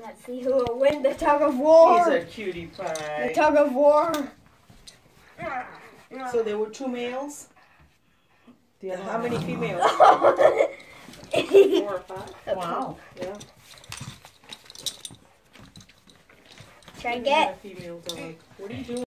Let's see who will win the tug of war. He's a cutie pie. The tug of war. So there were 2 males? And how many females? 4 or 5. Wow. Yeah. Try and get. A female dog. What are you doing?